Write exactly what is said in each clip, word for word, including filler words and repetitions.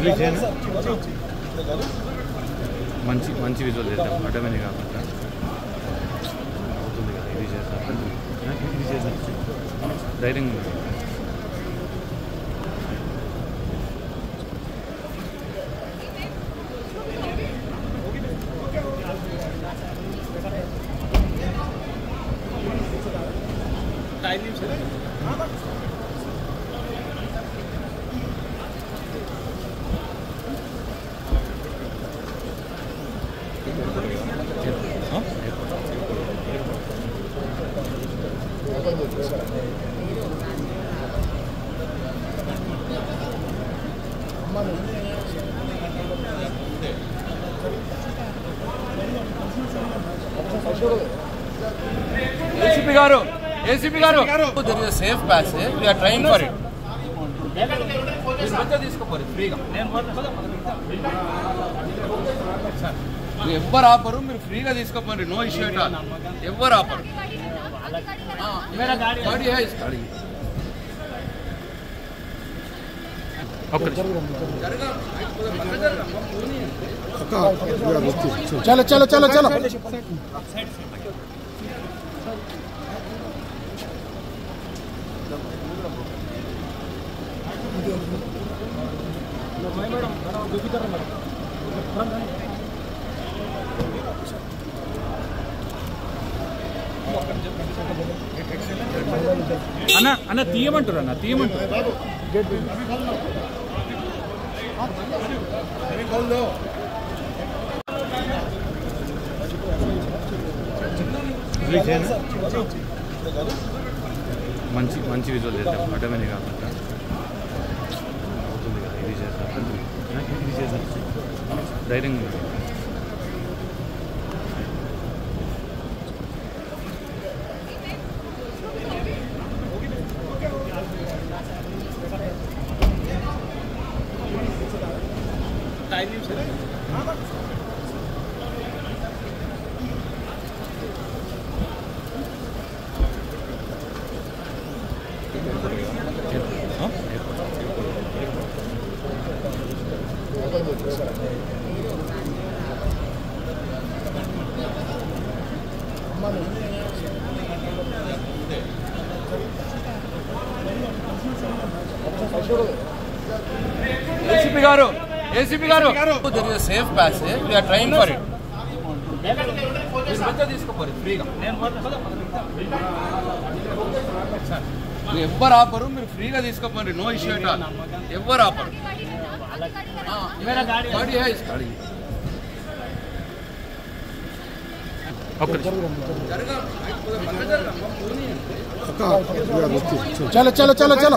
మంచి మంచి విజువల్ చేద్దాం అడ్డమని కాకుండా అవుతుంది కదా ఇది చేద్దాం ఇది చేద్దాం ధైర్యంగా ఏసీపీ గారు ఏసీపీ గారు there is a safe passage we are trying for it మీరు మధ్య తీసుకోపోరు ఫ్రీగా ఎవ్వరు ఆపరు మీరు ఫ్రీగా తీసుకోపోండి నో ఇష్యూ ఎట్ ఆల్ ఎవ్వరు ఆపరు గాడి హై గాడి चलो चलो चलो चलो అన్న అన్న తీయమంటారు అన్న తీయమంటారు మంచి మంచి విజువల్ చేద్దాం అడ్డమని కాకుండా అవుతుంది కదా ఇది చేద్దాం ఇది చేద్దాం ధైర్యంగా ఏసీపీ గారు ఏసీపీ గారు there is a safe passage we are trying for it మీరు మధ్య తీసుకోపోరు ఫ్రీగా ఎవ్వరు ఆపరు మీరు ఫ్రీగా తీసుకోపోండి నో ఇష్యూ ఎట్ ఆల్ ఎవ్వరు ఆపరు గాడి హై గాడి चलो चलो चलो चलो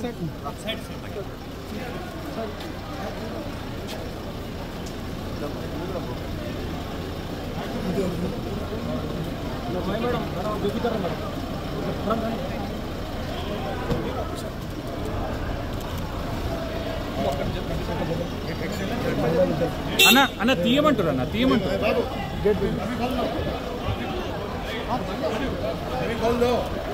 అన్న అన్న తీయమంటారు అన్న తీయమంటారు